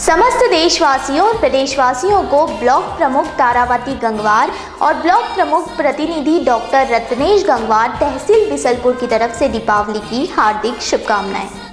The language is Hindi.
समस्त देशवासियों और प्रदेशवासियों को ब्लॉक प्रमुख तारावती गंगवार और ब्लॉक प्रमुख प्रतिनिधि डॉक्टर रत्नेश गंगवार तहसील बिसलपुर की तरफ से दीपावली की हार्दिक शुभकामनाएं।